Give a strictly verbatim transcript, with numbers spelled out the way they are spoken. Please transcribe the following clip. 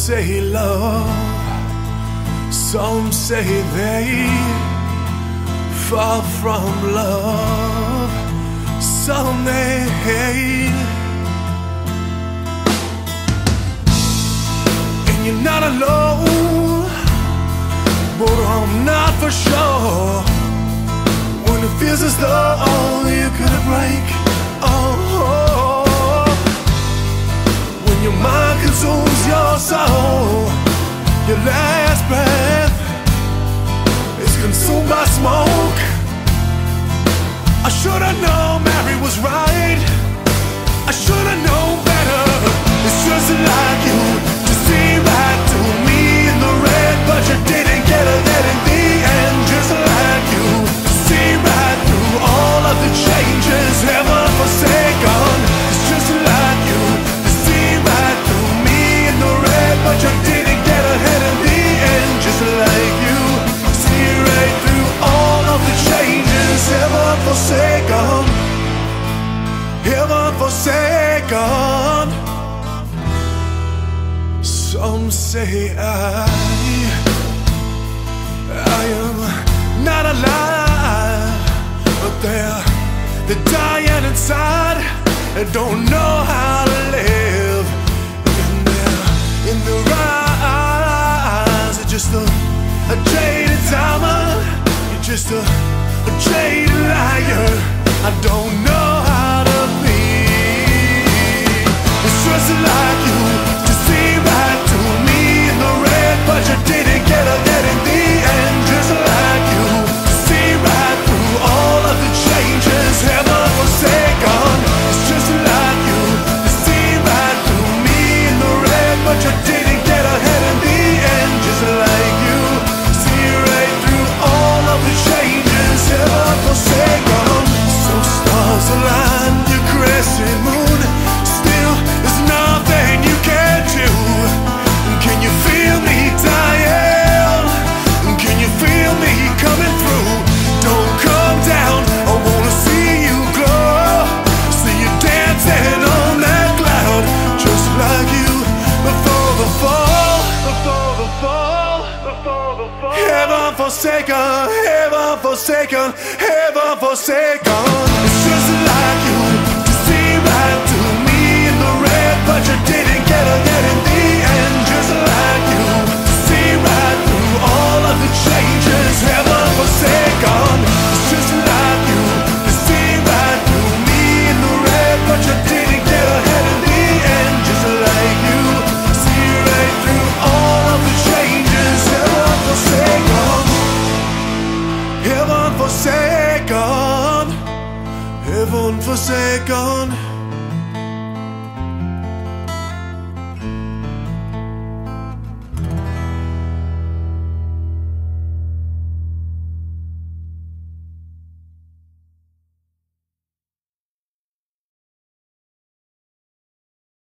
say love, some say they fall from love, some they hate. And you're not alone, but I'm not for sure. When it feels as though you could break, oh, when your mind consumes your soul, your last breath is consumed by smoke. I should've known Mary was right, I should've known better. It's just like you to see right through me in the red, but you didn't get it that in the end. Just like you to see right through all of the changes ever forsaken. It's just like you to see right through me in the red, but you didn't get ahead in the end. Just like you see right through all of the changes ever forsaken, ever forsaken. Some say I, I am not alive, but they're, they're dying inside and don't know how to live. In their, in their eyes, you're just a, a jaded diamond, you're just a, a jaded liar. I don't know how to be. It's just like you to see right through me in the red, but you didn't get a get in the end. Just like you to see right through all of the changes ever forsaken. It's just like you to see right through me in the red, but you didn't get ahead in the end. Just like you see right through all of the changes ever forsaken. So stars align, your crescent moon, still there's nothing you can do. Can you feel me dying? Can you feel me coming through? Don't come down, I wanna see you glow. See you dancing on that cloud, just like you before the fall. Before the fall, before the fall. Heaven forsaken, heaven forsaken, heaven forsaken. It's just like you to see right through me in the red, but you didn't get a get in the end. Just like you to see right through all of the changes ever forsaken. It's just like you to see right through me in the red, but you didn't get ahead in the end. Just like you see right through all of the changes ever forsaken, heaven forsaken, heaven forsaken.